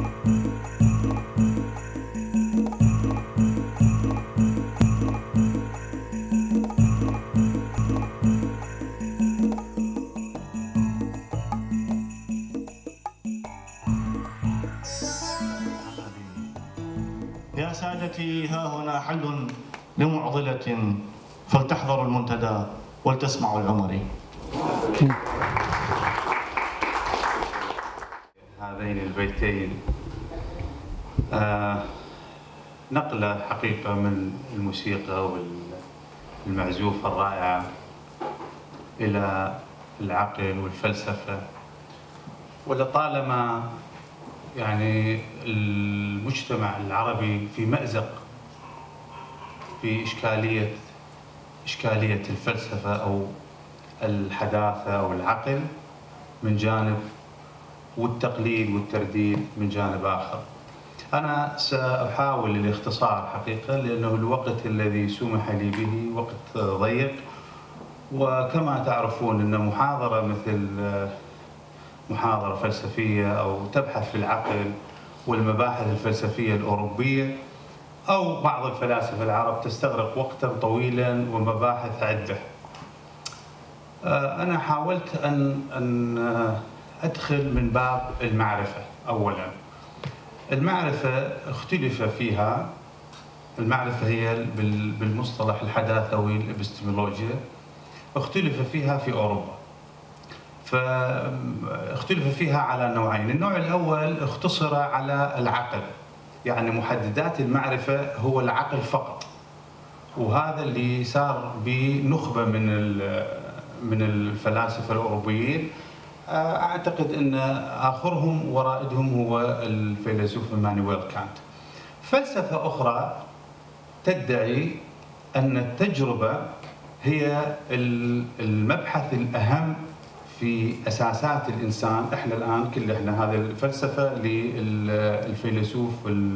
يا سادتي، ها هنا حل لمعضلة، فلتحضروا المنتدى ولتسمعوا العمري. هذين البيتين نقلة حقيقة من الموسيقى والمعزوفة الرائعة إلى العقل والفلسفة. ولطالما يعني المجتمع العربي في مأزق في إشكالية الفلسفة أو الحداثة أو العقل من جانب، والتقليد والترديد من جانب آخر. أنا سأحاول الاختصار حقيقة، لأنه الوقت الذي سمح لي به وقت ضيق، وكما تعرفون أن محاضرة مثل محاضرة فلسفية أو تبحث في العقل والمباحث الفلسفية الأوروبية أو بعض الفلاسفة العرب تستغرق وقتا طويلا ومباحث عدة. أنا حاولت أن أدخل من باب المعرفة. أولا، المعرفة اختلف فيها، المعرفة هي بالمصطلح الحداثوي الابستمولوجيا، اختلف فيها في أوروبا. فاختلف فيها على نوعين. النوع الأول اختصر على العقل، يعني محددات المعرفة هو العقل فقط، وهذا اللي صار بنخبة من الفلاسفة الأوروبيين. أعتقد أن آخرهم ورائدهم هو الفيلسوف إمانويل كانت. فلسفة أخرى تدعي أن التجربة هي المبحث الأهم في أساسات الإنسان. إحنا الآن كل هذه الفلسفة للفيلسوف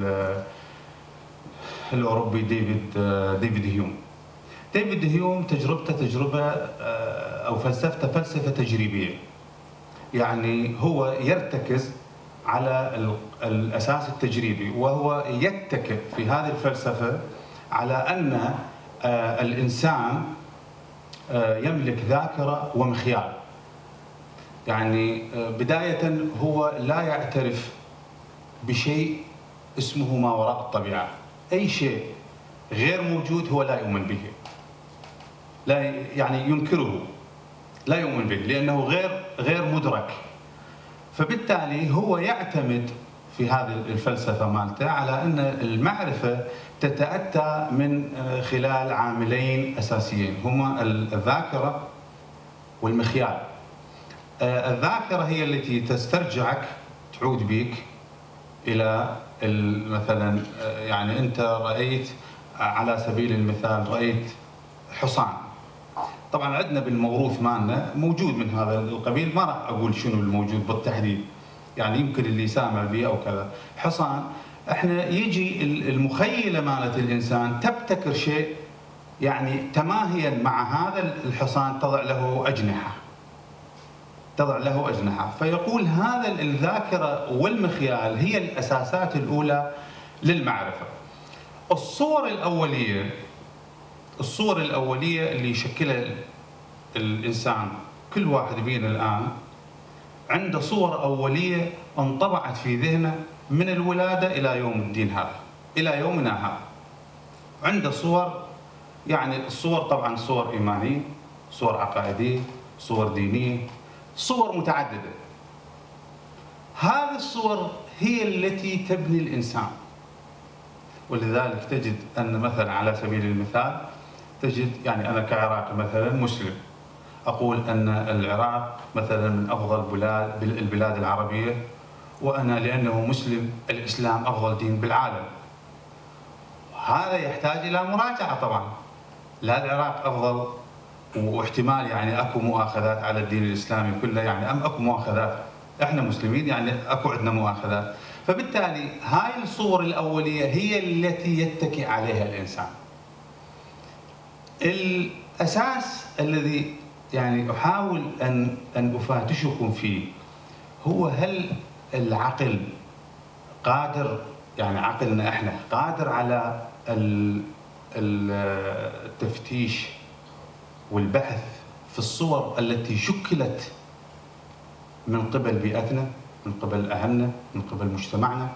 الأوروبي ديفيد هيوم. ديفيد هيوم تجربته تجربة أو فلسفته فلسفة تجريبية، يعني هو يرتكز على الأساس التجريبي، وهو يتكئ في هذه الفلسفة على أن الإنسان يملك ذاكرة ومخيال. يعني بداية هو لا يعترف بشيء اسمه ما وراء الطبيعة. أي شيء غير موجود هو لا يؤمن به، لا يعني ينكره، لا يؤمن به لأنه غير مدرك. فبالتالي هو يعتمد في هذه الفلسفة مالته على أن المعرفة تتأتى من خلال عاملين أساسيين، هما الذاكرة والمخيال. الذاكرة هي التي تسترجعك، تعود بك إلى مثلا يعني أنت رأيت على سبيل المثال رأيت حصان. طبعا عندنا بالموروث مالنا موجود من هذا القبيل، ما راح أقول شنو الموجود بالتحديد، يعني يمكن اللي سامع به أو كذا. حصان، احنا يجي المخيلة مالت الإنسان تبتكر شيء يعني تماهيا مع هذا الحصان، تضع له أجنحة، فيقول هذا الذاكرة والمخيال هي الأساسات الأولى للمعرفة. الصور الأولية اللي يشكلها الإنسان، كل واحد بينا الآن عنده صور أولية انطبعت في ذهنه من الولادة إلى يوم الدين هذا، إلى يومنا هذا. عنده صور، يعني الصور طبعا صور إيمانية، صور عقائدية، صور دينية، صور متعددة. هذه الصور هي التي تبني الإنسان. ولذلك تجد أن مثلا على سبيل المثال تجد، يعني أنا كعراقي مثلا مسلم أقول أن العراق مثلا من أفضل البلاد العربية، وأنا لأنه مسلم الإسلام أفضل دين بالعالم. هذا يحتاج إلى مراجعة طبعا. لا العراق أفضل، واحتمال يعني أكو مؤاخذات على الدين الإسلامي كله، يعني أكو مؤاخذات، إحنا مسلمين يعني أكو عندنا مؤاخذات. فبالتالي هاي الصور الأولية هي التي يتكي عليها الإنسان. الأساس الذي يعني أحاول أن أفاتشكم فيه هو: هل العقل قادر، يعني عقلنا احنا قادر على التفتيش والبحث في الصور التي شكلت من قبل بيئتنا، من قبل اهلنا، من قبل مجتمعنا؟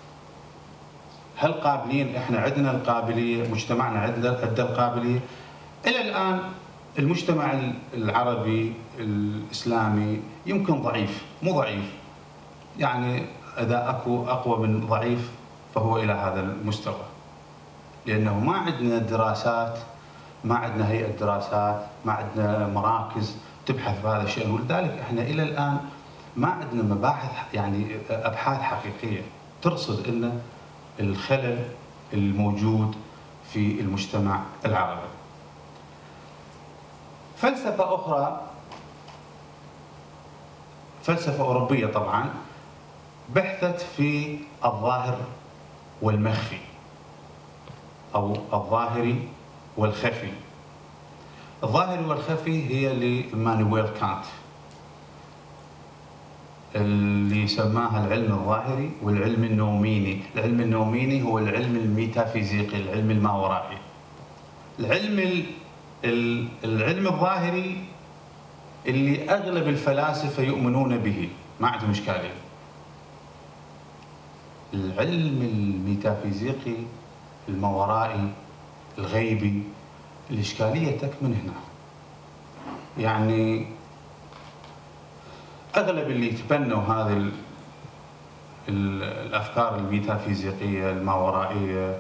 هل قابلين؟ احنا عندنا القابليه، مجتمعنا عنده القابليه. الى الان المجتمع العربي الاسلامي يمكن ضعيف، مو ضعيف، يعني اذا اكو اقوى من ضعيف فهو الى هذا المستوى، لانه ما عندنا دراسات، ما عندنا هيئه دراسات، ما عندنا مراكز تبحث بهذا الشيء، ولذلك احنا الى الان ما عندنا مباحث، يعني ابحاث حقيقيه ترصد ان الخلل الموجود في المجتمع العربي. فلسفه اخرى، فلسفه اوروبيه طبعا، بحثت في الظاهر والمخفي او الظاهري والخفي. الظاهري والخفي هي لإيمانويل كانت، اللي سماها العلم الظاهري والعلم النوميني. العلم النوميني هو العلم الميتافيزيقي، العلم الماورائي. العلم الظاهري اللي اغلب الفلاسفه يؤمنون به، ما عندهم اشكاليه. العلم الميتافيزيقي الماورائي الغيبي، الاشكاليه تكمن هنا. يعني اغلب اللي يتبنوا هذه الافكار الميتافيزيقيه الماورائيه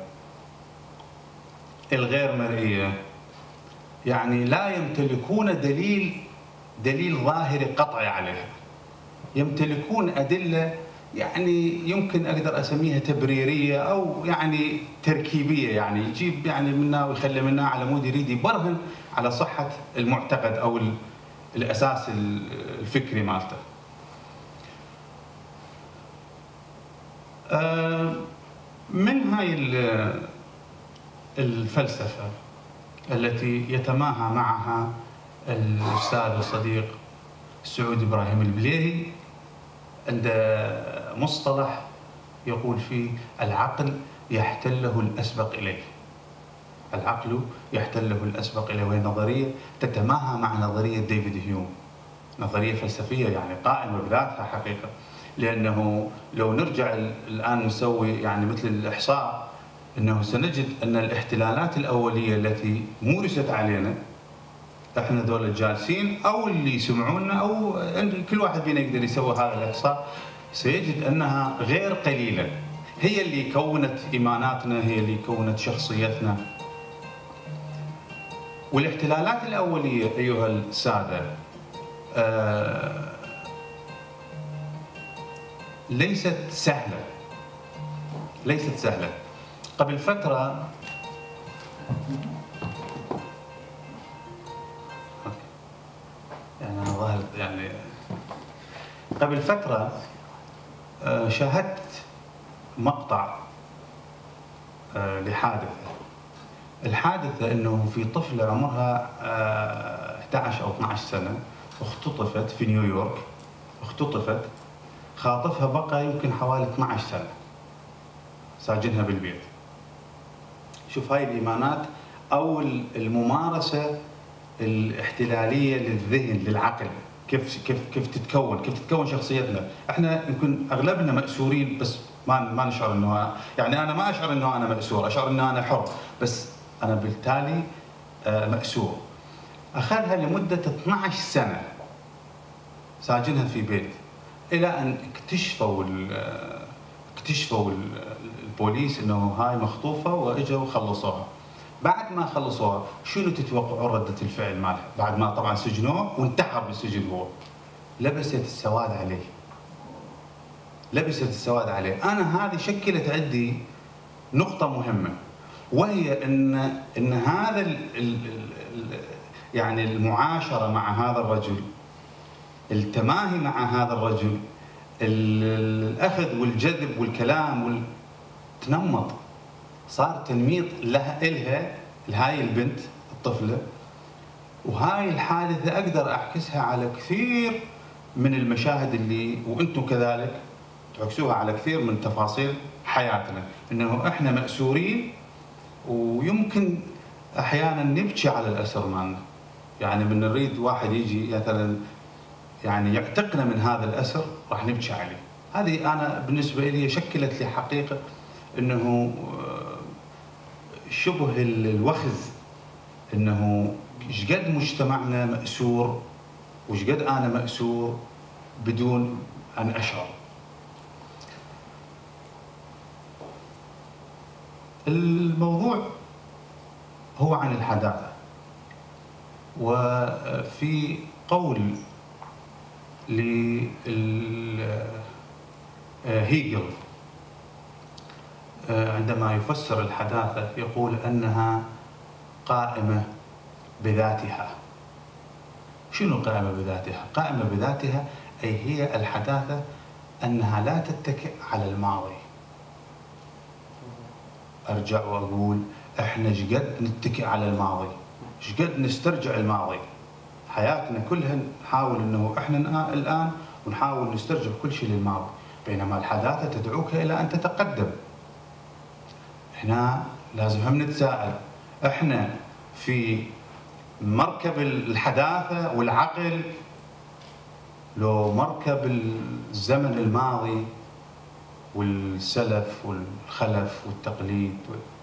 الغير مرئيه، يعني لا يمتلكون دليل ظاهري قطعي عليها، يمتلكون ادله يعني يمكن اقدر اسميها تبريريه او يعني تركيبيه، يعني يجيب يعني منها ويخلي منها على مود يريد يبرهن على صحه المعتقد او الاساس الفكري مالته. من هاي الفلسفه التي يتماهى معها الاستاذ والصديق السعودي ابراهيم البليهي، عند مصطلح يقول فيه العقل يحتله الاسبق اليه. العقل يحتله الاسبق اليه، وهي نظريه تتماهى مع نظريه ديفيد هيوم، نظريه فلسفيه يعني قائمه بذاتها حقيقه. لانه لو نرجع الان نسوي يعني مثل الاحصاء، انه سنجد ان الاحتلالات الاوليه التي مورست علينا احنا ذول الجالسين او اللي يسمعونا او كل واحد فينا يقدر يسوي هذا الاحصاء، سيجد انها غير قليله، هي اللي كونت ايماناتنا، هي اللي كونت شخصيتنا. والاحتلالات الاوليه ايها الساده ليست سهله، ليست سهله. قبل فتره يعني أنا ظاهر يعني قبل فترة شاهدت مقطع لحادثة. الحادثة أنه في طفلة عمرها 11 أو 12 سنة اختطفت في نيويورك، اختطفت، خاطفها بقى يمكن حوالي 12 سنة ساجنها بالبيت. شوف هاي الإيمانات أو الممارسة الاحتلاليه للذهن للعقل، كيف تتكون شخصيتنا. احنا يمكن اغلبنا مأسورين، بس ما نشعر انه، يعني انا ما اشعر انه انا مأسور، اشعر انه انا حر، بس انا بالتالي مأسور. اخذها لمده 12 سنه ساجنها في بيت، الى ان اكتشفوا البوليس انه هاي مخطوفه، واجوا وخلصوها. بعد ما خلصوها شنو تتوقعون ردة الفعل مالها؟ بعد ما طبعا سجنوه وانتحر بالسجن هو، لبست السواد عليه، لبست السواد عليه. انا هذه شكلت عندي نقطة مهمة، وهي ان هذا يعني المعاشرة مع هذا الرجل، التماهي مع هذا الرجل، الاخذ والجذب والكلام تنمط، صار تنميط إلها لهاي البنت الطفلة. وهاي الحادثة أقدر أعكسها على كثير من المشاهد اللي وأنتم كذلك تعكسوها على كثير من تفاصيل حياتنا، انه احنا مأسورين ويمكن احيانا نبكي على الاسر مالنا. يعني من نريد واحد يجي مثلا يعني يعتقنا من هذا الاسر راح نبكي عليه. هذه انا بالنسبه لي شكلت لي حقيقه انه شبه الوخز، انه ايش قد مجتمعنا مأسور وايش قد انا مأسور بدون ان اشعر. الموضوع هو عن الحداثة، وفي قول هيجل عندما يفسر الحداثة يقول أنها قائمة بذاتها. شنو قائمة بذاتها؟ قائمة بذاتها أي هي الحداثة أنها لا تتكئ على الماضي. أرجع وأقول إحنا شقد نتكئ على الماضي، شقد نسترجع الماضي. حياتنا كلها نحاول أنه إحنا الآن ونحاول نسترجع كل شيء للماضي، بينما الحداثة تدعوك إلى أن تتقدم. هنا لازم هم نتساءل، إحنا في مركب الحداثة والعقل لو مركب الزمن الماضي والسلف والخلف والتقليد.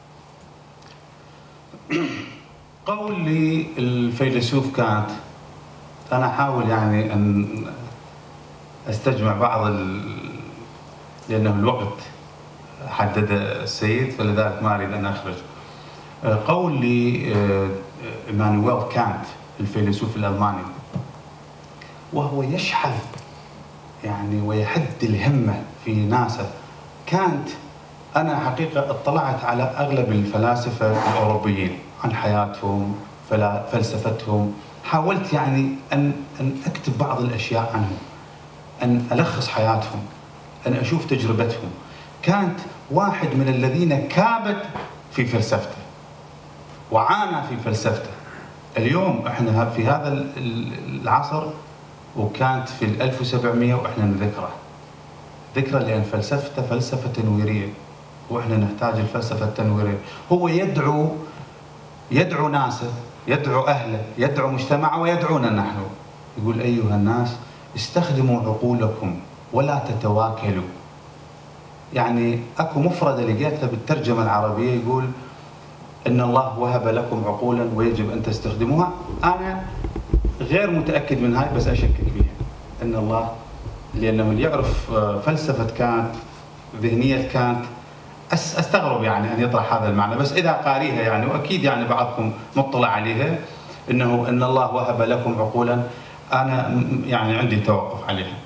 قول لي الفيلسوف كانت، أنا أحاول يعني أن أستجمع بعض لأنه الوقت حدد السيد فلذلك ما أريد أن أخرج. قول لي إيمانويل كانت الفيلسوف الألماني، وهو يشحذ يعني ويحد الهمة في ناسه. كانت أنا حقيقة اطلعت على أغلب الفلاسفة الأوروبيين عن حياتهم فلسفتهم، حاولت يعني أن أكتب بعض الأشياء عنهم، أن ألخص حياتهم، أن أشوف تجربتهم. كانت واحد من الذين كابت في فلسفته وعانى في فلسفته. اليوم احنا في هذا العصر وكانت في 1700 واحنا نذكره ذكرى، لأن فلسفته فلسفة تنويرية واحنا نحتاج الفلسفة التنويرية. هو يدعو ناسه، يدعو أهله، يدعو مجتمعه ويدعونا نحن. يقول أيها الناس استخدموا عقولكم ولا تتواكلوا. يعني اكو مفردة لقيتها بالترجمة العربية يقول إن الله وهب لكم عقولا ويجب أن تستخدموها. أنا غير متأكد من هاي بس أشكك فيها. إن الله، لأنه اللي يعرف فلسفة كانت، ذهنية كانت، أستغرب يعني أن يطرح هذا المعنى، بس إذا قاريها يعني وأكيد يعني بعضكم مطلع عليها، إنه إن الله وهب لكم عقولا، أنا يعني عندي توقف عليها.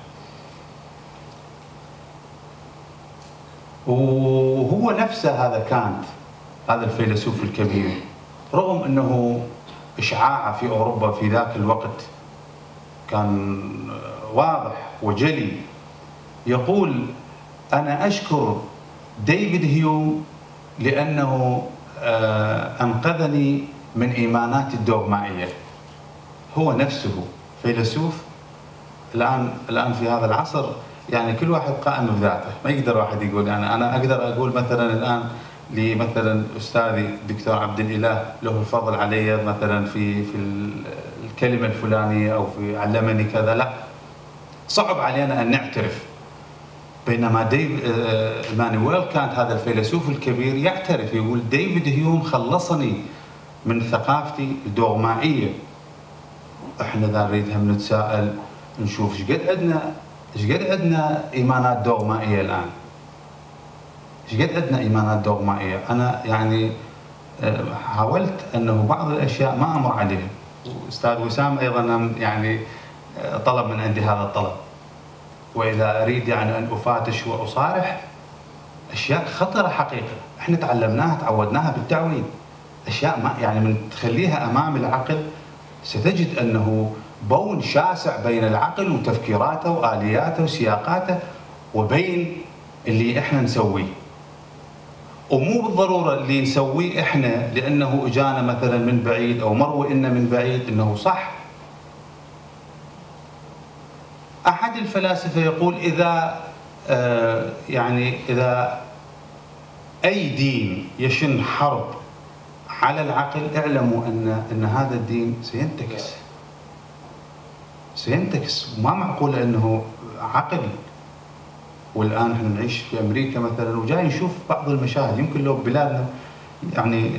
وهو نفسه هذا كانت، هذا الفيلسوف الكبير، رغم أنه إشعاعه في أوروبا في ذاك الوقت كان واضح وجلي، يقول أنا أشكر ديفيد هيوم لأنه أنقذني من إيمانات الدوغمائية. هو نفسه فيلسوف. الآن في هذا العصر يعني كل واحد قائم بذاته، ما يقدر واحد يقول يعني أنا أقدر أقول مثلا الآن مثلا أستاذي الدكتور عبد الإله له الفضل علي مثلا في الكلمة الفلانية أو في علمني كذا، لا، صعب علينا أن نعترف. بينما إيمانويل كانت هذا الفيلسوف الكبير يعترف، يقول ديفيد هيوم خلصني من ثقافتي الدوغمائية. احنا ذا نريد هم نتساءل نشوف ايش قد عندنا ايمانات دوغمائية الآن. ايش قد عندنا ايمانات دوغمائية. انا يعني حاولت انه بعض الاشياء ما امر عليها، واستاذ وسام ايضا يعني طلب من عندي هذا الطلب، واذا اريد يعني ان افتش واصارح اشياء خطره حقيقه احنا تعلمناها تعودناها بالتعويد، اشياء ما يعني من تخليها امام العقل ستجد انه بون شاسع بين العقل وتفكيراته والياته وسياقاته وبين اللي احنا نسويه. ومو بالضروره اللي نسويه احنا لانه اجانا مثلا من بعيد او مروي لنا من بعيد انه صح. احد الفلاسفه يقول اذا يعني إذا أي دين يشن حرب على العقل اعلموا أن هذا الدين سينتكس وما معقول أنه عقل. والآن احنا نعيش في أمريكا مثلا وجاي نشوف بعض المشاهد، يمكن لو بلادنا يعني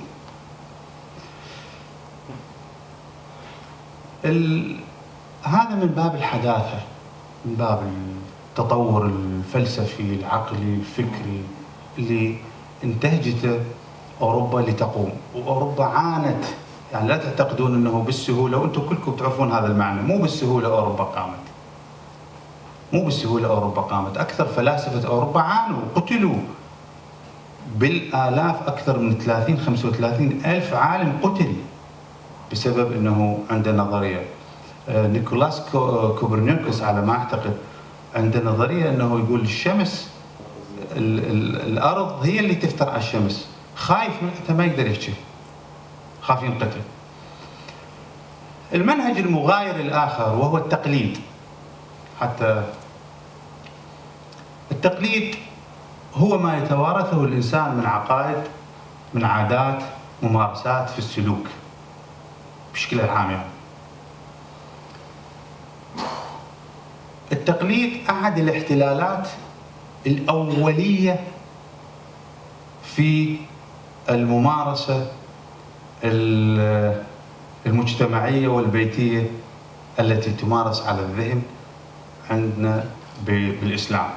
هذا من باب الحداثة، من باب التطور الفلسفي العقلي الفكري اللي انتهجته أوروبا لتقوم. وأوروبا عانت، يعني لا تعتقدون أنه بالسهولة، وأنتم كلكم تعرفون هذا المعنى، مو بالسهولة أوروبا قامت، مو بالسهولة أوروبا قامت. أكثر فلاسفة أوروبا عانوا وقتلوا بالآلاف، أكثر من 30-35 ألف عالم قتل بسبب أنه عنده نظرية. نيكولاس كوبرنيكوس على ما أعتقد عنده نظرية أنه يقول الشمس الأرض هي اللي تفتر على الشمس، خايف من حتى ما يقدر يحكي، خاف ينقتل. المنهج المغاير الآخر وهو التقليد. حتى التقليد هو ما يتوارثه الإنسان من عقائد، من عادات، ممارسات في السلوك بشكل عام. يعني التقليد أحد الاحتلالات الأولية في الممارسة المجتمعية والبيتية التي تمارس على الذهن عندنا بالإسلام.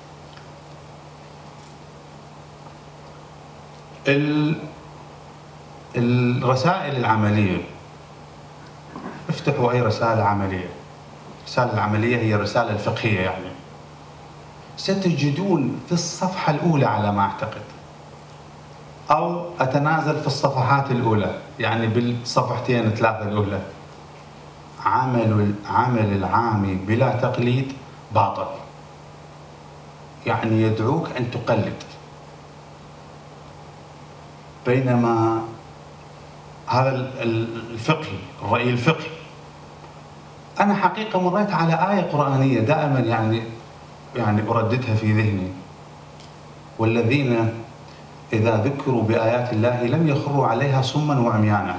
الرسائل العملية، افتحوا أي رسالة عملية، الرسالة العملية هي الرسالة الفقهية، يعني ستجدون في الصفحة الأولى على ما أعتقد، أو أتنازل في الصفحات الأولى، يعني بالصفحتين 3 الأولى، عمل العامي بلا تقليد باطل. يعني يدعوك أن تقلد. بينما هذا الفقهي، الرأي الفقهي، أنا حقيقة مريت على آية قرآنية دائما يعني أرددها في ذهني: والذين إذا ذكروا بآيات الله لم يخروا عليها صما وعميانا.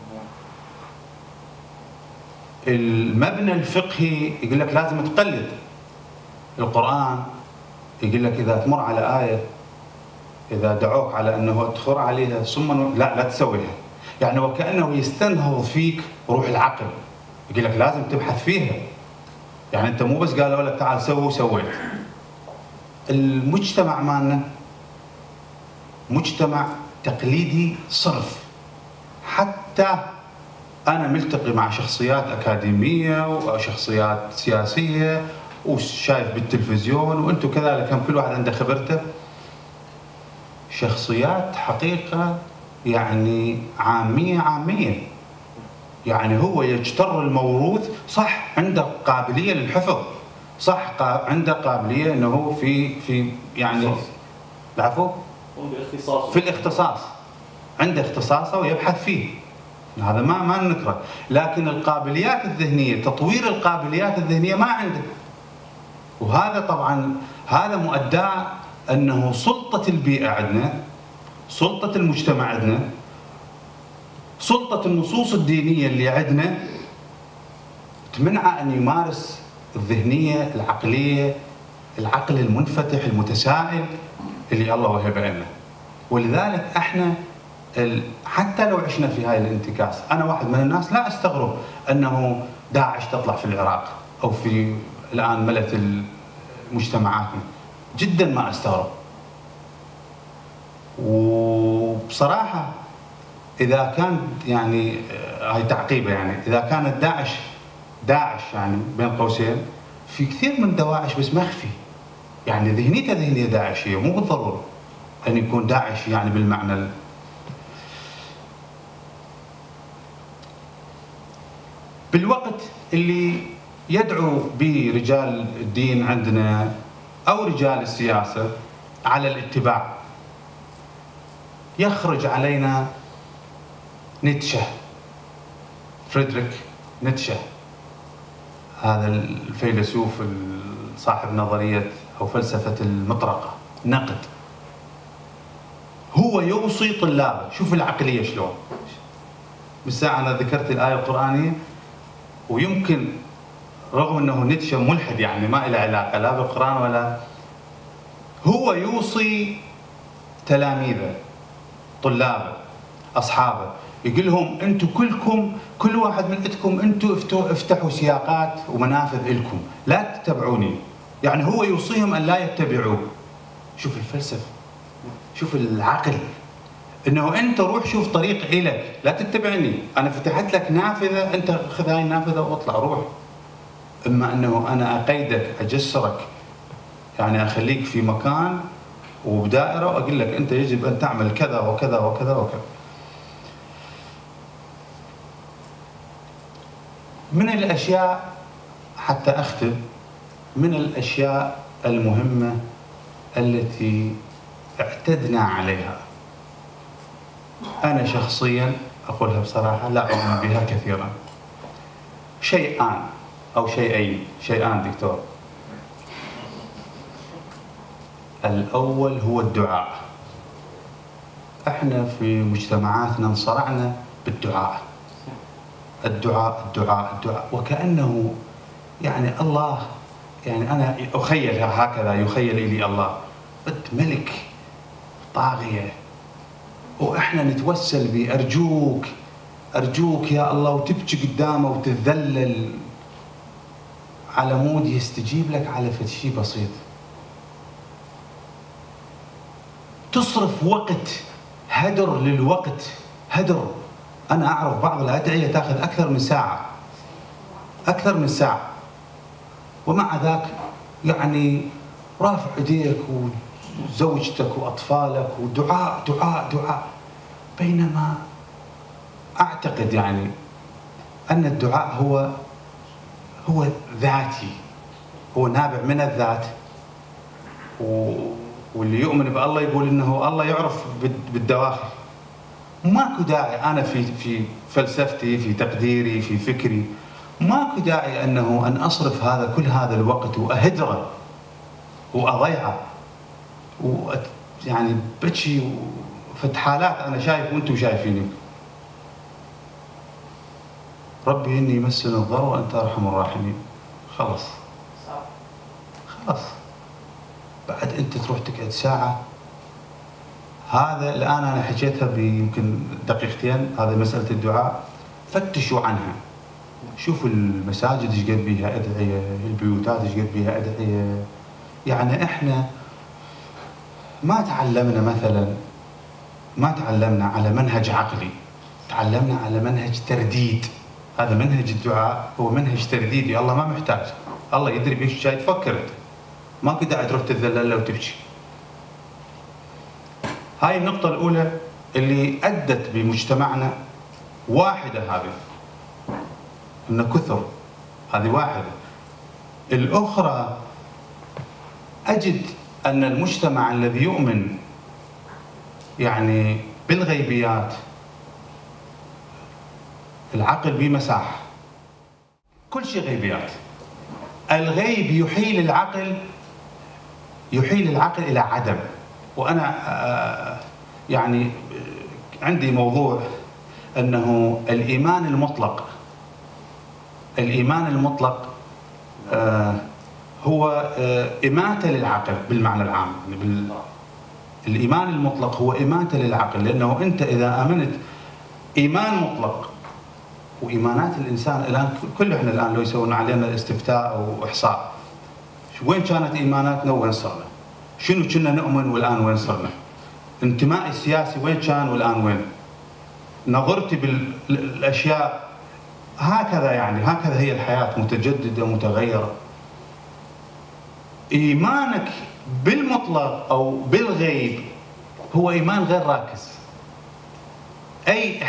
المبنى الفقهي يقول لك لازم تقلد القرآن، يقول لك إذا تمر على آية، إذا دعوك على أنه تخر عليها صما لا تسويها، يعني وكأنه يستنهض فيك روح العقل، يقول لك لازم تبحث فيها. يعني أنت مو بس قالوا لك تعال سوي وسويت. المجتمع مالنا مجتمع تقليدي صرف. حتى أنا ملتقي مع شخصيات أكاديمية وشخصيات سياسية وشايف بالتلفزيون، وأنتم كذلك، هم كل واحد عنده خبرته، شخصيات حقيقة يعني عامية. يعني هو يجتر الموروث، صح عنده قابلية للحفظ، صح عنده قابلية أنه في يعني العفو في الاختصاص، عنده اختصاصه ويبحث فيه، هذا ما ننكره، لكن القابليات الذهنية، تطوير القابليات الذهنية ما عنده. وهذا طبعا هذا مؤداه أنه سلطة البيئة عندنا، سلطة المجتمع عندنا، سلطة النصوص الدينية اللي عندنا تمنعه أن يمارس الذهنية العقلية، العقل المنفتح المتسائل اللي الله وهب لنا. ولذلك احنا حتى لو عشنا في هاي الانتكاس، انا واحد من الناس لا استغرب انه داعش تطلع في العراق او في الان ملت مجتمعاتنا، جدا ما استغرب. وبصراحه اذا كان يعني هاي تعقيبه، يعني اذا كانت داعش يعني بين قوسين، في كثير من دواعش بس مخفي، يعني ذهنيته ذهنيه داعشيه، مو بالضروره ان يكون داعش يعني بالمعنى بالوقت اللي يدعو به رجال الدين عندنا او رجال السياسه على الاتباع، يخرج علينا نيتشه، فريدريك نيتشه، هذا الفيلسوف صاحب نظريه أو فلسفة المطرقة، نقد. هو يوصي طلابه، شوف العقلية شلون. بالساعة أنا ذكرت الآية القرآنية، ويمكن رغم أنه نيتشه ملحد يعني ما له علاقة لا بالقرآن ولا، هو يوصي تلاميذه طلابه أصحابه، يقول لهم أنتم كلكم، كل واحد من عندكم أنتم افتحوا سياقات ومنافذ لكم، لا تتبعوني. يعني هو يوصيهم أن لا يتبعوه. شوف الفلسفة، شوف العقل، انه انت روح شوف طريق الك، لا تتبعني، انا فتحت لك نافذه، انت خذ هاي النافذه واطلع روح. اما انه انا اقيدك، اجسرك، يعني اخليك في مكان وبدائره واقول لك انت يجب ان تعمل كذا وكذا وكذا وكذا. من الاشياء، حتى اختم، من الاشياء المهمه التي اعتدنا عليها، أنا شخصياً أقولها بصراحة لا أؤمن بها كثيراً. شيئان أو شيئان دكتور. الأول هو الدعاء. إحنا في مجتمعاتنا انصرعنا بالدعاء. الدعاء الدعاء الدعاء، وكأنه يعني الله، يعني أنا أخيل هكذا، يخيل إلي الله بد ملك طاغية، واحنا نتوسل به، ارجوك ارجوك يا الله، وتبكي قدامه وتتذلل على مود يستجيب لك على فد شيء بسيط. تصرف وقت، هدر للوقت، هدر. انا اعرف بعض الادعيه تاخذ اكثر من ساعه، اكثر من ساعه، ومع ذاك يعني رافع ايديك وزوجتك واطفالك ودعاء دعاء دعاء. بينما اعتقد يعني ان الدعاء هو ذاتي، هو نابع من الذات، واللي يؤمن بالله يقول انه الله يعرف بالدواخل. ماكو داعي انا في فلسفتي، في تقديري، في فكري، ماكو داعي انه ان اصرف كل هذا الوقت واهدره واضيعه، يعني بتشي فد حالات انا شايف وانتم شايفيني. ربي اني يمسني الضر وانت ارحم الراحمين. خلص بعد انت تروح تقعد ساعه. هذا الان انا حكيتها بيمكن دقيقتين، هذه مساله الدعاء، فتشوا عنها، شوفوا المساجد ايش قد بيها ادعيه، البيوتات ايش قد بيها ادعيه. يعني احنا ما تعلمنا على منهج عقلي، تعلمنا على منهج ترديد. هذا منهج الدعاء هو منهج ترديدي، الله ما محتاج، الله يدري بيش جاي تفكر انت، ما كنت قاعد تروح تتذلل له وتبكي. هاي النقطة الأولى اللي أدت بمجتمعنا، واحدة هذه إنه كثر، هذه واحدة. الأخرى أجد أن المجتمع الذي يؤمن يعني بالغيبيات، العقل بمساحة، كل شيء غيبيات. الغيب يحيل العقل إلى عدم. وأنا يعني عندي موضوع أنه الإيمان المطلق هو إماتة للعقل بالمعنى العام. الإيمان المطلق هو إماتة للعقل، لأنه أنت إذا آمنت إيمان مطلق، وإيمانات الإنسان الآن كل إحنا الآن لو يسوون علينا استفتاء أو إحصاء، وين كانت إيماناتنا وين صرنا؟ شنو كنا نؤمن والآن وين صرنا؟ انتمائي السياسي وين كان والآن وين؟ نظرتي بالأشياء هكذا، يعني هكذا هي الحياة، متجددة متغيرة. إيمانك بالمطلق أو بالغيب هو إيمان غير راكز. أي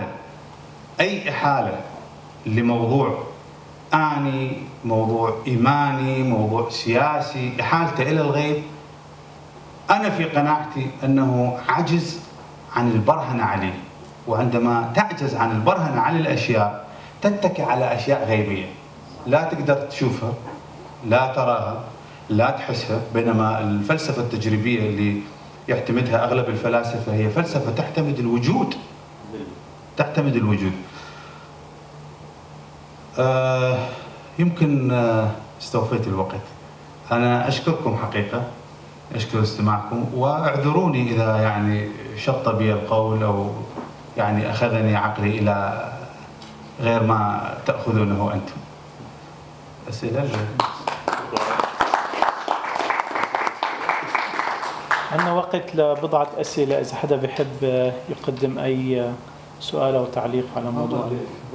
إحالة لموضوع آني، موضوع إيماني، موضوع سياسي، إحالته إلى الغيب، أنا في قناعتي أنه عجز عن البرهنة عليه. وعندما تعجز عن البرهنة على الأشياء تتكي على أشياء غيبية لا تقدر تشوفها، لا تراها، لا تحسها، بينما الفلسفة التجريبية اللي يعتمدها أغلب الفلاسفة هي فلسفة تعتمد الوجود، تعتمد الوجود. يمكن استوفيت الوقت. أنا أشكركم حقيقة، أشكر استماعكم، واعذروني إذا يعني شط بي القول أو يعني أخذني عقلي إلى غير ما تأخذونه أنتم. أسئلة؟ عندنا وقت لبضعة أسئلة إذا حدا بيحب يقدم أي سؤال أو تعليق على موضوع.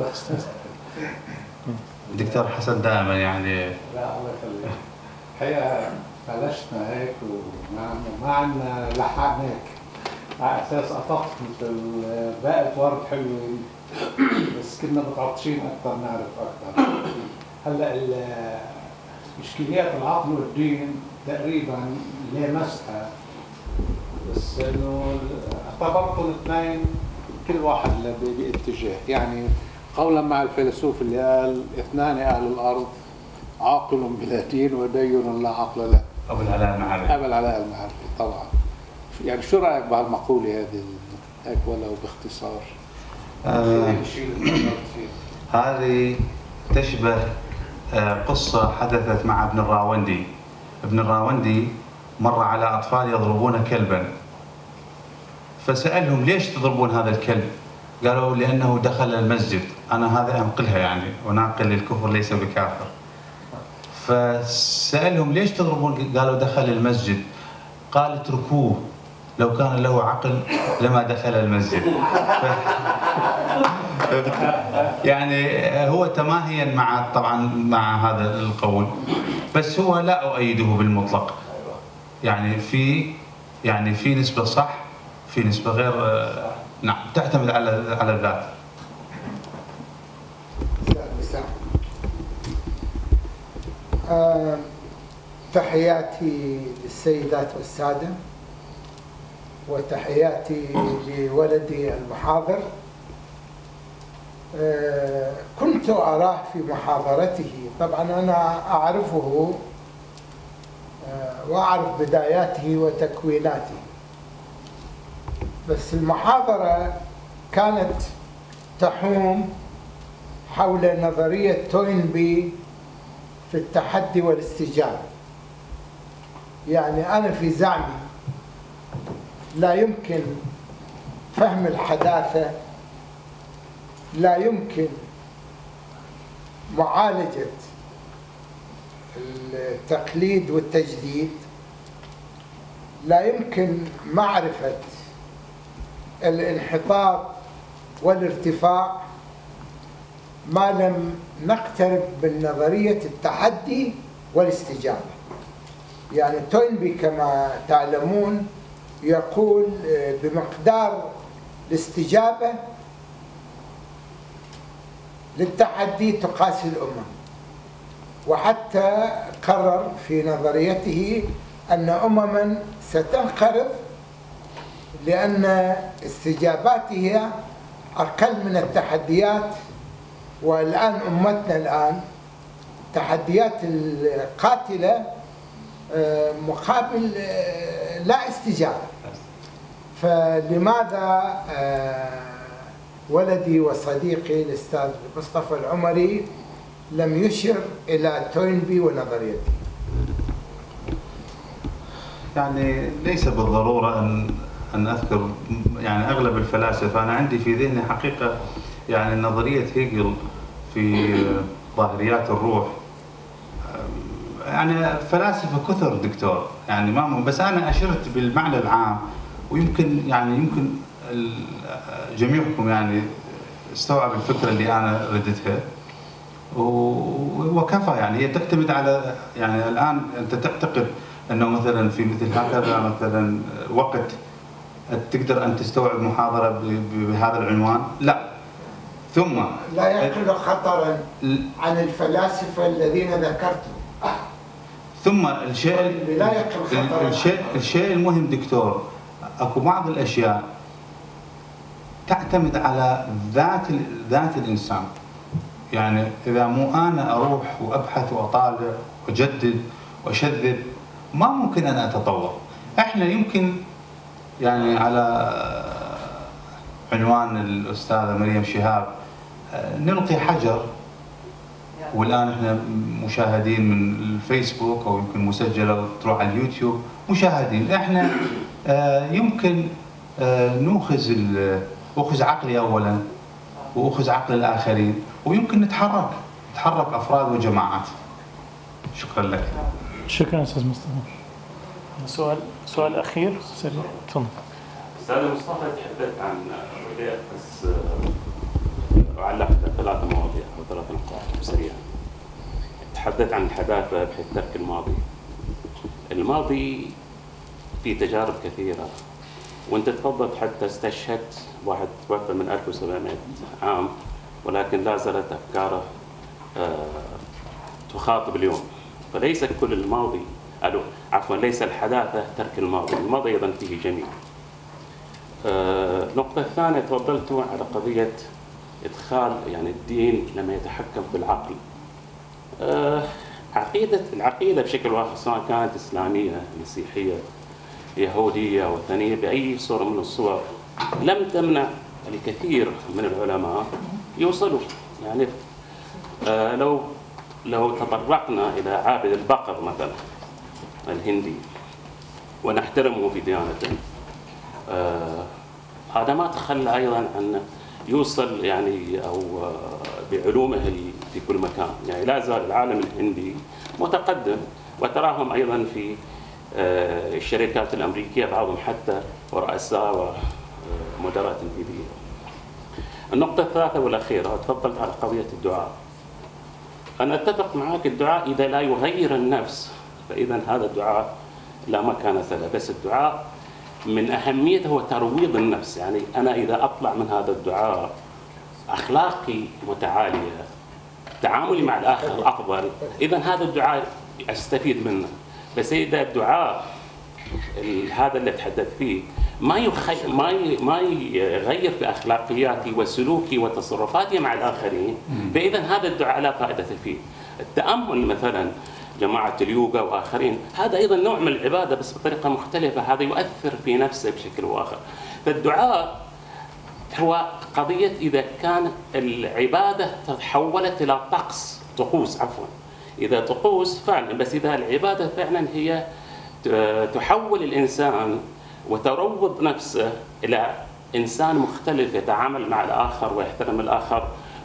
دكتور حسن دائما يعني. لا الله يخليك. الحقيقة بلشنا هيك وما عندنا لحقنا هيك على أساس قطفت مثل باقة ورد حلوة، بس كنا متعطشين أكثر نعرف أكثر. هلا إشكاليات العقل والدين تقريبا لامسها، بس إنه اعتبرتهم الاثنين كل واحد باتجاه. يعني قولا مع الفيلسوف اللي قال اثنان أهل الأرض عاقل بلا دين ودين لا عقل له. أبو العلاء المعرفي. أبو العلاء المعرفي طبعا. يعني شو رأيك بهالمقولة هذه هيك ولو باختصار؟ هذه تشبه قصة حدثت مع ابن الراوندي. ابن الراوندي مر على أطفال يضربون كلبا، فسألهم ليش تضربون هذا الكلب؟ قالوا لأنه دخل المسجد. أنا هذا أنقلها يعني، وناقل للكفر ليس بكافر. فسألهم ليش تضربون؟ قالوا دخل المسجد. قال اتركوه، لو كان له عقل لما دخل المسجد. يعني هو تماهيا مع طبعا مع هذا القول، بس هو لا أؤيده بالمطلق. يعني في نسبة صح، في نسبة غير. نعم، تعتمد على الذات. تحياتي للسيدات والسادة، وتحياتي لولدي المحاضر. كنت أراه في محاضرته، طبعا أنا أعرفه وأعرف بداياته وتكويناته، بس المحاضرة كانت تحوم حول نظرية توينبي في التحدي والاستجابة. يعني أنا في زعمي لا يمكن فهم الحداثة، لا يمكن معالجة التقليد والتجديد، لا يمكن معرفة الانحطاط والارتفاع ما لم نقترب من نظرية التحدي والاستجابة. يعني توينبي كما تعلمون يقول بمقدار الاستجابة للتحدي تقاس الأمم، وحتى قرر في نظريته أن أمما ستنقرض لأن استجاباتها أقل من التحديات. والآن أمتنا الآن تحديات القاتلة مقابل لا استجابة. فلماذا ولدي وصديقي الأستاذ مصطفى العمري لم يشر إلى توينبي ونظريته؟ يعني ليس بالضرورة أن أذكر يعني أغلب الفلاسفة. أنا عندي في ذهني حقيقة يعني نظرية هيجل في ظاهريات الروح. يعني فلاسفة كثر دكتور، يعني ما بس أنا أشرت بالمعنى العام، ويمكن يمكن جميعكم يعني استوعب الفكرة اللي أنا ردتها وكفى. يعني هي تعتمد على يعني الآن أنت تعتقد أنه مثلا في مثل هكذا مثلا وقت تقدر أن تستوعب محاضرة بهذا العنوان؟ لا. ثم لا يقل خطرا عن الفلاسفة الذين ذكرتهم. ثم الشيء المهم دكتور، اكو بعض الاشياء تعتمد على ذات الانسان. يعني اذا مو انا اروح وابحث واطالع واجدد واشذب ما ممكن انا اتطور. احنا يمكن يعني على عنوان الاستاذه مريم شهاب نلقي حجر، والان احنا مشاهدين من الفيسبوك او يمكن مسجله وتروح على اليوتيوب مشاهدين. احنا يمكن ناخذ عقلي اولا واخذ عقل الاخرين، ويمكن نتحرك افراد وجماعات. شكرا لك. شكرا استاذ مصطفى. سؤال اخير سريع تفضل. استاذ مصطفى تحدثت عن مواضيع، بس اعلق على 3 مواضيع او 3 نقاط سريعا. تحدثت عن الحداثة بحيث ترك الماضي في تجارب كثيرة، وانت تفضلت حتى استشهدت واحد توفى من 1700 عام ولكن لا زالت افكاره تخاطب اليوم. فليس كل الماضي ليس الحداثة ترك الماضي ايضا فيه جميل. النقطة الثانية تفضلتوا على قضية ادخال يعني الدين لما يتحكم بالعقل. العقيدة بشكل واضح سواء كانت إسلامية، مسيحية، يهودية، وثنية، بأي صورة من الصور لم تمنع الكثير من العلماء يوصلوا. يعني لو تطرقنا إلى عابد البقر مثلا الهندي ونحترمه في ديانته، هذا ما تخلى أيضا عن يوصل يعني أو بعلومه في كل مكان. يعني لا زال العالم الهندي متقدم، وتراهم أيضا في الشركات الأمريكية بعضهم حتى رؤساء ومدراء تنفيذية. النقطة الثالثة والأخيرة تفضلت على قضية الدعاء. أنا أتفق معك، الدعاء إذا لا يغير النفس فإذا هذا الدعاء لا مكان له. بس الدعاء من أهميته هو ترويض النفس. يعني أنا إذا أطلع من هذا الدعاء أخلاقي متعالية، تعاملي مع الآخر أفضل، إذا هذا الدعاء أستفيد منه. بس إذا الدعاء هذا اللي أتحدث فيه ما يغير في أخلاقياتي وسلوكي وتصرفاتي مع الآخرين، فإذا هذا الدعاء لا فائدة فيه. التأمل مثلا جماعة اليوغا وآخرين، هذا أيضا نوع من العبادة بس بطريقة مختلفة، هذا يؤثر في نفسه بشكل آخر. فالدعاء هو قضية إذا كانت العبادة تحولت إلى طقوس، إذا طقوس فعلا، بس إذا العبادة فعلا هي تحول الإنسان وتروض نفسه إلى إنسان مختلف يتعامل مع الآخر ويحترم الآخر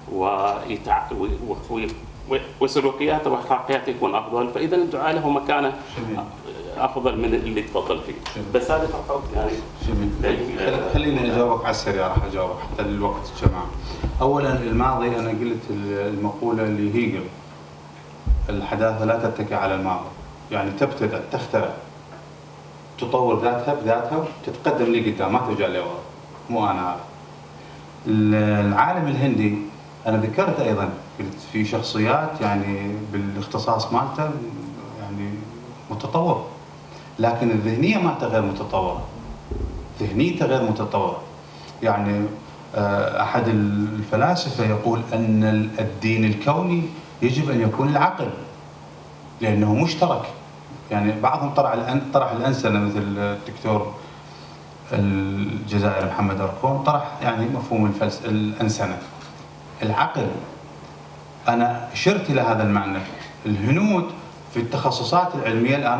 وسلوكياته واخلاقياته يكون افضل، فاذا الدعاء له مكانه افضل من اللي تفضل فيه. بس هذا فقط يعني جميل. خليني اجاوبك على السريع، راح اجاوبك حتى الوقت الجماعه. اولا الماضي انا قلت المقوله اللي هي الحداثه لا تتكي على الماضي، يعني تبتدأ تخترع تطور ذاتها بذاتها وتتقدم لي قدام، ما ترجع لي ورا. مو انا هذا. العالم الهندي انا ذكرت ايضا، قلت في شخصيات يعني بالاختصاص مالته يعني متطور، لكن الذهنيه مالته غير متطوره، ذهنيته غير متطوره. يعني احد الفلاسفه يقول ان الدين الكوني يجب ان يكون العقل لانه مشترك. يعني بعضهم طرح الانسنه مثل الدكتور الجزائري محمد أركون طرح يعني مفهوم الانسنه. العقل انا اشرت الى هذا المعنى. الهنود في التخصصات العلميه الان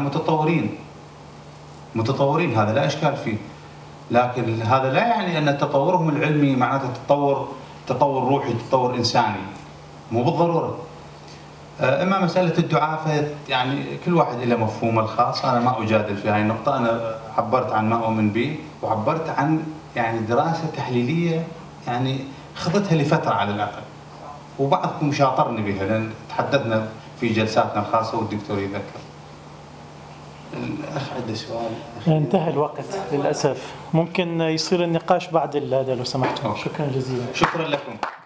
متطورين، هذا لا اشكال فيه، لكن هذا لا يعني ان تطورهم العلمي معناته تطور روحي، تطور انساني، مو بالضروره. اما مساله الدعاء يعني كل واحد له مفهومه الخاص، انا ما اجادل في هاي النقطه. انا عبرت عن ما اؤمن به، وعبرت عن يعني دراسه تحليليه يعني خضتها لفتره على الاقل، وبعضكم شاطرني بها لان تحدثنا في جلساتنا الخاصه والدكتور يذكر. الاخ عنده سؤال. انتهى الوقت للاسف، ممكن يصير النقاش بعد هذا لو سمحتم. شكرا جزيلا. شكرا لكم.